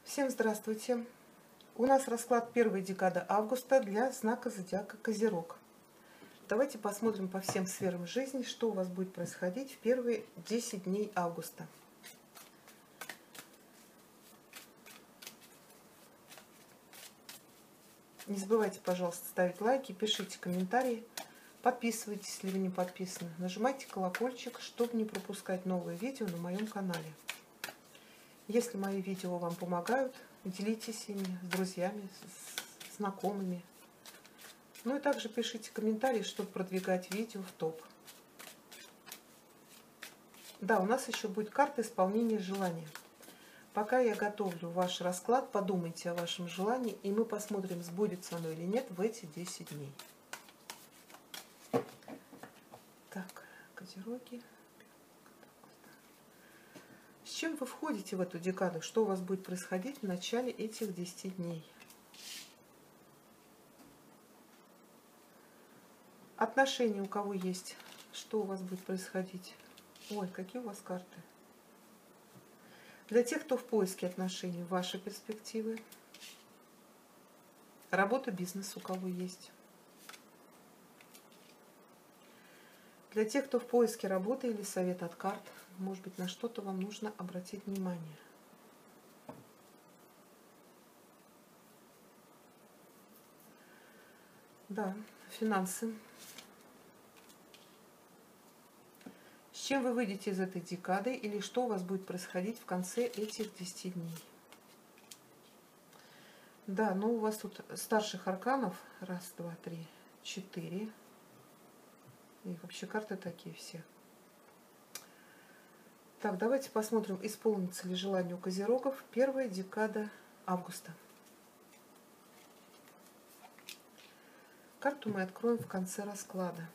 Всем здравствуйте! У нас расклад первой декады августа для знака зодиака Козерог. Давайте посмотрим по всем сферам жизни, что у вас будет происходить в первые 10 дней августа. Не забывайте, пожалуйста, ставить лайки, пишите комментарии, подписывайтесь, если вы не подписаны. Нажимайте колокольчик, чтобы не пропускать новые видео на моем канале. Если мои видео вам помогают, делитесь ими с друзьями, с знакомыми. Ну и также пишите комментарии, чтобы продвигать видео в топ. Да, у нас еще будет карта исполнения желания. Пока я готовлю ваш расклад, подумайте о вашем желании, и мы посмотрим, сбудется оно или нет в эти 10 дней. Так, Козероги. С чем вы входите в эту декаду? Что у вас будет происходить в начале этих 10 дней? Отношения у кого есть? Что у вас будет происходить? Ой, какие у вас карты? Для тех, кто в поиске отношений, ваши перспективы. Работа, бизнес у кого есть? Для тех, кто в поиске работы или совет от карт, может быть, на что-то вам нужно обратить внимание. Да, финансы. С чем вы выйдете из этой декады или что у вас будет происходить в конце этих 10 дней? Да, ну у вас тут старших арканов. Раз, два, три, 4. И вообще карты такие все. Так, давайте посмотрим, исполнится ли желание у Козерогов первая декада августа. Карту мы откроем в конце расклада.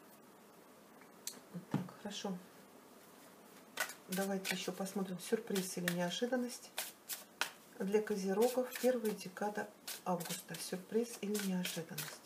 Так, хорошо. Давайте еще посмотрим, сюрприз или неожиданность для Козерогов первая декада августа. Сюрприз или неожиданность.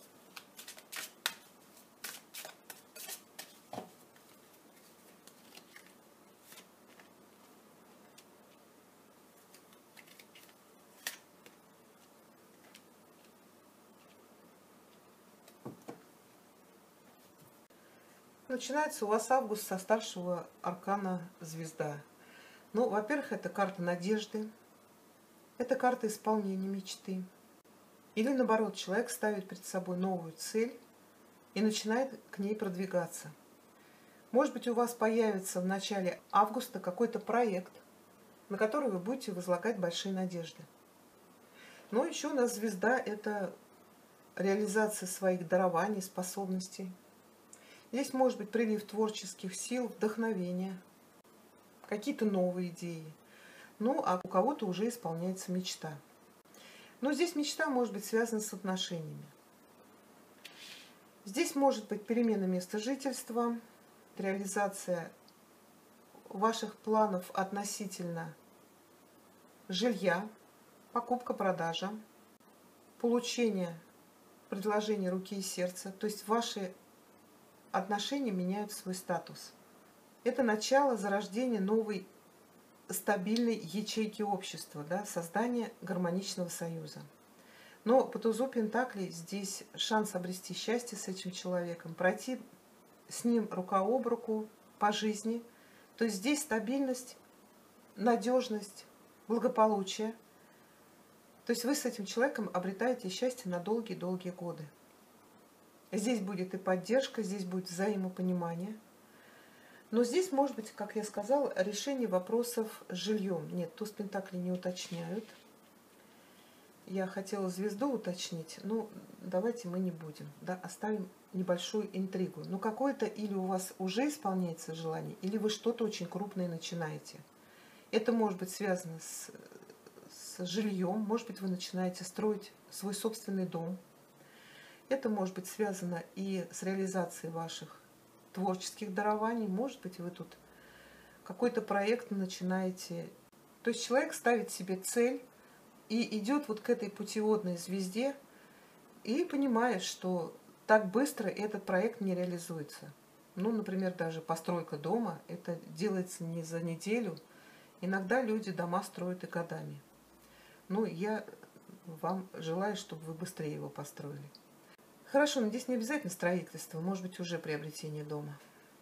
Начинается у вас август со старшего аркана звезда. Ну, во-первых, это карта надежды, это карта исполнения мечты. Или наоборот, человек ставит перед собой новую цель и начинает к ней продвигаться. Может быть, у вас появится в начале августа какой-то проект, на который вы будете возлагать большие надежды. Но еще у нас звезда – это реализация своих дарований, способностей. Здесь может быть прилив творческих сил, вдохновения, какие-то новые идеи. Ну, а у кого-то уже исполняется мечта. Но здесь мечта может быть связана с отношениями. Здесь может быть перемена места жительства, реализация ваших планов относительно жилья, покупка-продажа, получение предложения руки и сердца. То есть ваши отношения меняют свой статус. Это начало зарождения новой стабильной ячейки общества, да, создание гармоничного союза. Но по тузу Пентаклей здесь шанс обрести счастье с этим человеком, пройти с ним рука об руку по жизни. То есть здесь стабильность, надежность, благополучие. То есть вы с этим человеком обретаете счастье на долгие-долгие годы. Здесь будет и поддержка, здесь будет взаимопонимание. Но здесь может быть, как я сказала, решение вопросов с жильем. Нет, туз Пентаклей не уточняют. Я хотела звезду уточнить, но давайте мы не будем. Да, оставим небольшую интригу. Но какое-то или у вас уже исполняется желание, или вы что-то очень крупное начинаете. Это может быть связано с жильем, может быть, вы начинаете строить свой собственный дом. Это может быть связано и с реализацией ваших творческих дарований. Может быть, вы тут какой-то проект начинаете. То есть человек ставит себе цель и идет вот к этой путеводной звезде и понимает, что так быстро этот проект не реализуется. Ну, например, даже постройка дома, это делается не за неделю. Иногда люди дома строят и годами. Ну, я вам желаю, чтобы вы быстрее его построили. Хорошо, но здесь не обязательно строительство, может быть, уже приобретение дома.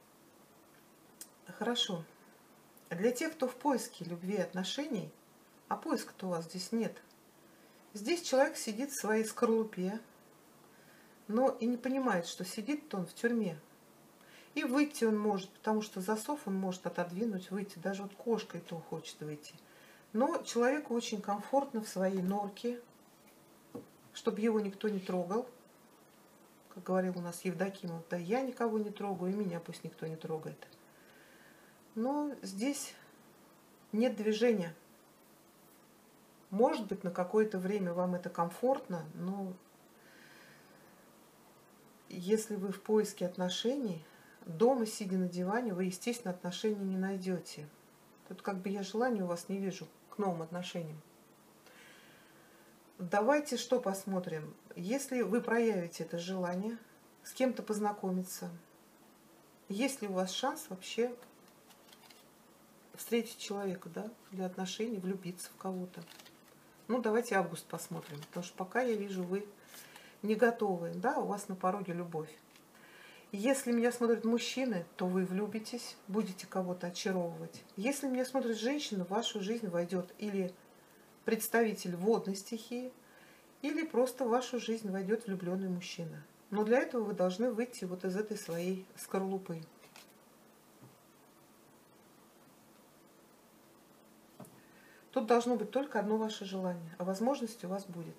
Хорошо. Для тех, кто в поиске любви и отношений, а поиска-то у вас здесь нет, здесь человек сидит в своей скорлупе, но и не понимает, что сидит-то он в тюрьме. И выйти он может, потому что засов он может отодвинуть, выйти. Даже вот кошкой то хочет выйти. Но человеку очень комфортно в своей норке, чтобы его никто не трогал. Как говорил у нас Евдокимов, да, я никого не трогаю, и меня пусть никто не трогает. Но здесь нет движения. Может быть, на какое-то время вам это комфортно, но если вы в поиске отношений, дома, сидя на диване, вы, естественно, отношений не найдете. Тут как бы я желания у вас не вижу к новым отношениям. Давайте что посмотрим. Если вы проявите это желание с кем-то познакомиться, есть ли у вас шанс вообще встретить человека, да, для отношений, влюбиться в кого-то. Ну, давайте август посмотрим, потому что пока я вижу, вы не готовы, да, у вас на пороге любовь. Если меня смотрят мужчины, то вы влюбитесь, будете кого-то очаровывать. Если меня смотрит женщина, в вашу жизнь войдет или представитель водной стихии, или просто в вашу жизнь войдет влюбленный мужчина. Но для этого вы должны выйти вот из этой своей скорлупы. Тут должно быть только одно ваше желание, а возможность у вас будет.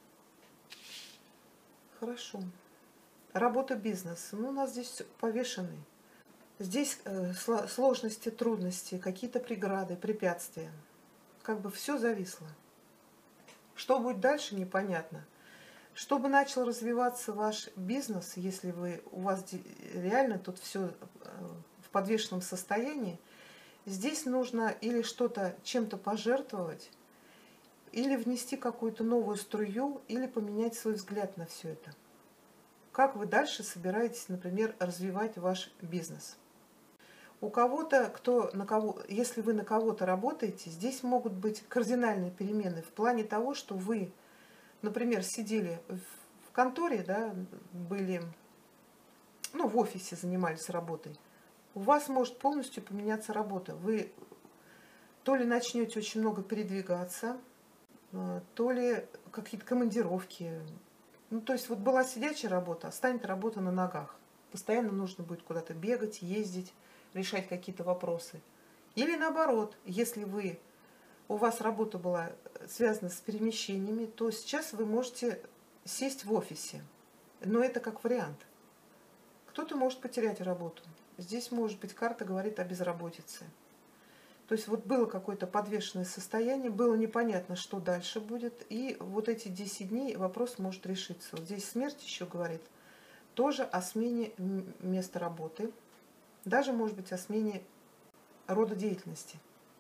Хорошо. Работа, бизнес. Ну, у нас здесь повешенный. Здесь сложности, трудности, какие-то преграды, препятствия. Как бы все зависло. Что будет дальше, непонятно. Чтобы начал развиваться ваш бизнес, если у вас реально тут все в подвешенном состоянии, здесь нужно или что-то чем-то пожертвовать, или внести какую-то новую струю, или поменять свой взгляд на все это. Как вы дальше собираетесь, например, развивать ваш бизнес? У кого-то, если вы на кого-то работаете, здесь могут быть кардинальные перемены в плане того, что вы, например, сидели в конторе, да, были, ну, в офисе занимались работой. У вас может полностью поменяться работа. Вы то ли начнете очень много передвигаться, то ли какие-то командировки. Ну, то есть вот была сидячая работа, а станет работа на ногах. Постоянно нужно будет куда-то бегать, ездить, решать какие-то вопросы. Или наоборот, если у вас работа была связана с перемещениями, то сейчас вы можете сесть в офисе. Но это как вариант. Кто-то может потерять работу. Здесь, может быть, карта говорит о безработице. То есть вот было какое-то подвешенное состояние, было непонятно, что дальше будет. И вот эти 10 дней вопрос может решиться. Вот здесь смерть еще говорит тоже о смене места работы. Даже, может быть, о смене рода деятельности.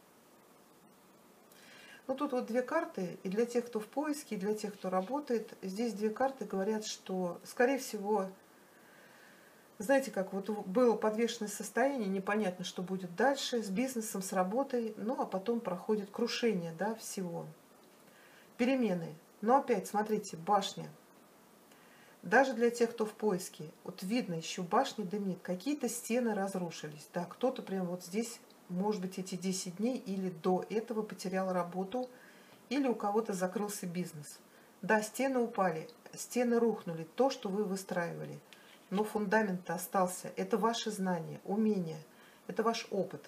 Ну, тут вот две карты, и для тех, кто в поиске, и для тех, кто работает. Здесь две карты говорят, что, скорее всего, знаете, как вот было подвешенное состояние, непонятно, что будет дальше с бизнесом, с работой, ну, а потом проходит крушение, да, всего. Перемены. Но опять, смотрите, башня. Даже для тех, кто в поиске, вот видно, еще башня дымит, какие-то стены разрушились, да, кто-то прям вот здесь, может быть, эти 10 дней или до этого потерял работу, или у кого-то закрылся бизнес. Да, стены упали, стены рухнули, то, что вы выстраивали. Но фундамент-то остался. Это ваши знания, умения, это ваш опыт.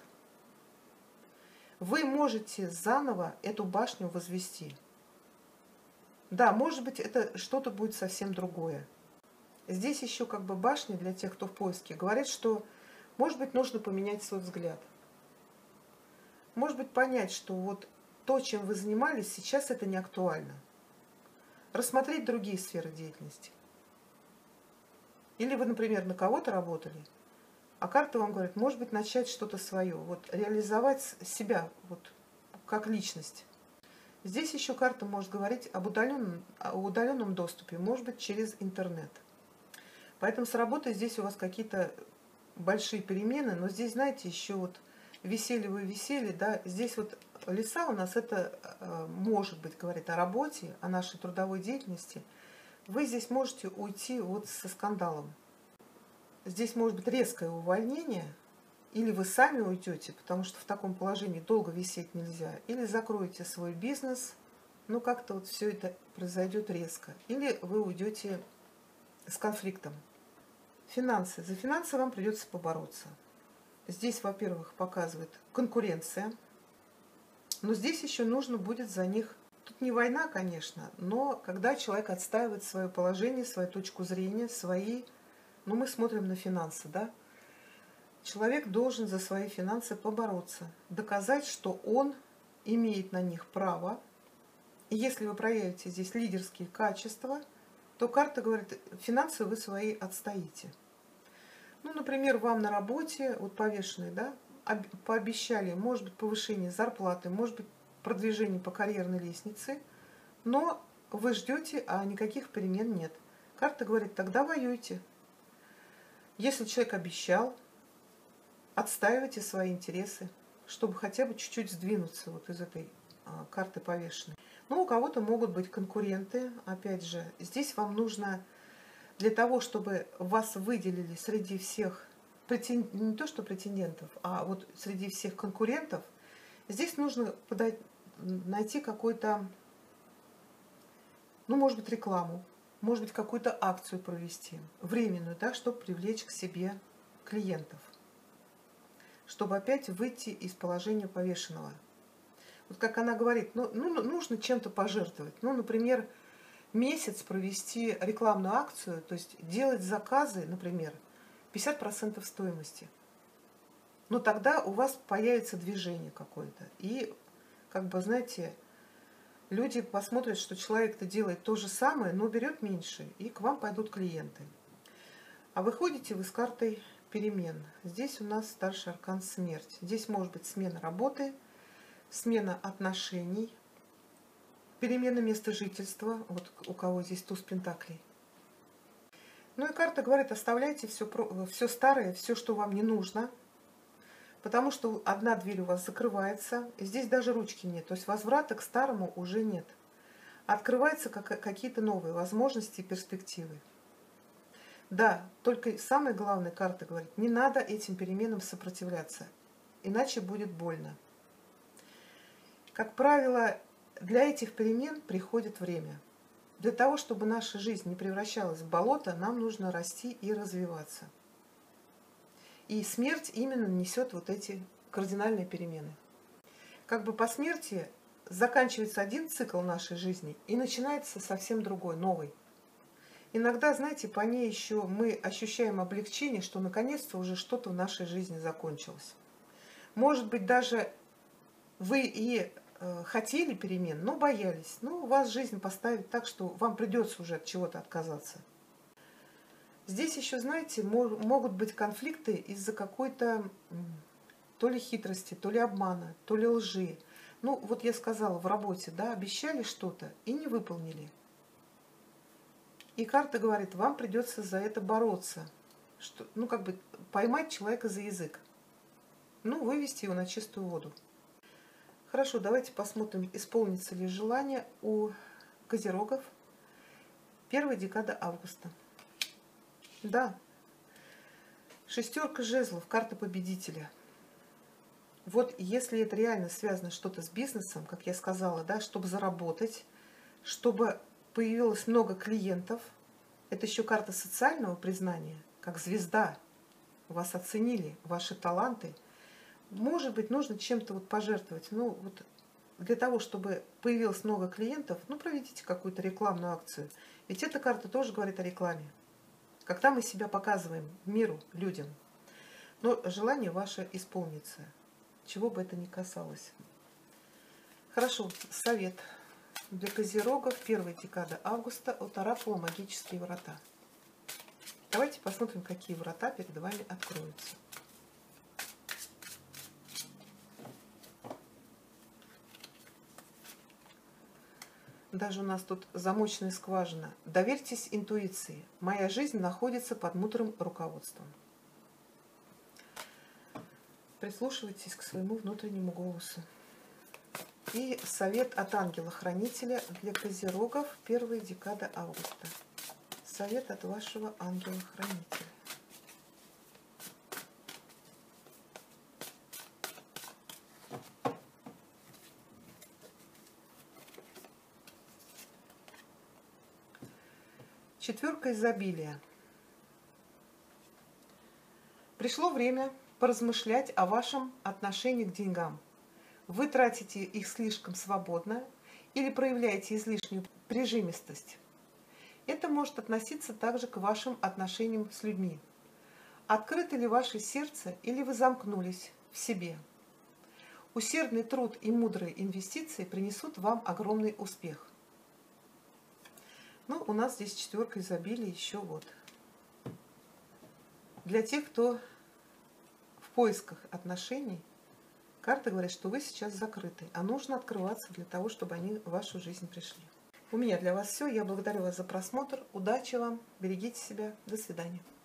Вы можете заново эту башню возвести. Да, может быть, это что-то будет совсем другое. Здесь еще как бы башня для тех, кто в поиске, говорит, что, может быть, нужно поменять свой взгляд. Может быть, понять, что вот то, чем вы занимались, сейчас это не актуально. Рассмотреть другие сферы деятельности. Или вы, например, на кого-то работали, а карта вам говорит, может быть, начать что-то свое, вот реализовать себя вот, как личность. Здесь еще карта может говорить о удаленном доступе, может быть, через интернет. Поэтому с работой здесь у вас какие-то большие перемены, но здесь, знаете, еще вот висели вы, висели, да, здесь вот лиса у нас это может быть, говорит о работе, о нашей трудовой деятельности. Вы здесь можете уйти вот со скандалом. Здесь может быть резкое увольнение, или вы сами уйдете, потому что в таком положении долго висеть нельзя, или закроете свой бизнес, ну как-то вот все это произойдет резко, или вы уйдете с конфликтом. Финансы. За финансы вам придется побороться. Здесь, во-первых, показывает конкуренция, но здесь еще нужно будет за них, тут не война, конечно, но когда человек отстаивает свое положение, свою точку зрения, свои, ну мы смотрим на финансы, да, человек должен за свои финансы побороться, доказать, что он имеет на них право. И если вы проявите здесь лидерские качества, то карта говорит, финансы вы свои отстоите. Ну, например, вам на работе, вот повешенные, да, пообещали, может быть, повышение зарплаты, может быть, продвижение по карьерной лестнице, но вы ждете, а никаких перемен нет. Карта говорит, тогда воюйте. Если человек обещал, отстаивайте свои интересы, чтобы хотя бы чуть-чуть сдвинуться вот из этой карты повешенной. Ну, у кого-то могут быть конкуренты, опять же, здесь вам нужно для того, чтобы вас выделили среди всех, не то что претендентов, а вот среди всех конкурентов, здесь нужно найти какой-то, ну, может быть, рекламу, может быть, какую-то акцию провести, временную, да, чтобы привлечь к себе клиентов, чтобы опять выйти из положения повешенного. Вот как она говорит, ну нужно чем-то пожертвовать. Ну, например, месяц провести рекламную акцию, то есть делать заказы, например, 50% стоимости. Но тогда у вас появится движение какое-то. И, как бы, знаете, люди посмотрят, что человек-то делает то же самое, но берет меньше, и к вам пойдут клиенты. А выходите вы с картой перемен. Здесь у нас старший аркан смерть. Здесь может быть смена работы, смена отношений, перемена места жительства, вот у кого здесь туз пентаклей. Ну и карта говорит, оставляйте все старое, все, что вам не нужно, потому что одна дверь у вас закрывается, и здесь даже ручки нет, то есть возврата к старому уже нет. Открываются какие-то новые возможности и перспективы. Да, только самое главное, карта говорит, не надо этим переменам сопротивляться, иначе будет больно. Как правило, для этих перемен приходит время. Для того, чтобы наша жизнь не превращалась в болото, нам нужно расти и развиваться. И смерть именно несет вот эти кардинальные перемены. Как бы по смерти заканчивается один цикл нашей жизни и начинается совсем другой, новый. Иногда, знаете, по ней еще мы ощущаем облегчение, что наконец-то уже что-то в нашей жизни закончилось. Может быть, даже вы и хотели перемен, но боялись. Ну, вас жизнь поставит так, что вам придется уже от чего-то отказаться. Здесь еще, знаете, могут быть конфликты из-за какой-то то ли хитрости, то ли обмана, то ли лжи. Ну, вот я сказала, в работе, да, обещали что-то и не выполнили. И карта говорит, вам придется за это бороться. Что, ну, как бы поймать человека за язык. Ну, вывести его на чистую воду. Хорошо, давайте посмотрим, исполнится ли желание у козерогов. Первая декада августа. Да. Шестерка жезлов, карта победителя. Вот если это реально связано что-то с бизнесом, как я сказала, да, чтобы заработать, чтобы появилось много клиентов, это еще карта социального признания, как звезда. Вас оценили, ваши таланты. Может быть, нужно чем-то вот пожертвовать. Ну, вот для того, чтобы появилось много клиентов, ну, проведите какую-то рекламную акцию. Ведь эта карта тоже говорит о рекламе. Когда мы себя показываем миру, людям. Но желание ваше исполнится, чего бы это ни касалось. Хорошо, совет для козерогов. Первая декада августа от оракула «Магические врата». Давайте посмотрим, какие врата перед вами откроются. Даже у нас тут замочная скважина. Доверьтесь интуиции. Моя жизнь находится под мудрым руководством. прислушивайтесь к своему внутреннему голосу. И совет от ангела-хранителя для козерогов первая декада августа. Совет от вашего ангела-хранителя. Четверка изобилия. Пришло время поразмышлять о вашем отношении к деньгам. Вы тратите их слишком свободно или проявляете излишнюю прижимистость. Это может относиться также к вашим отношениям с людьми. Открыто ли ваше сердце или вы замкнулись в себе? Усердный труд и мудрые инвестиции принесут вам огромный успех. Ну, у нас здесь четверка изобилия еще вот. Для тех, кто в поисках отношений, карты говорят, что вы сейчас закрыты, а нужно открываться для того, чтобы они в вашу жизнь пришли. У меня для вас все. Я благодарю вас за просмотр. Удачи вам. Берегите себя. До свидания.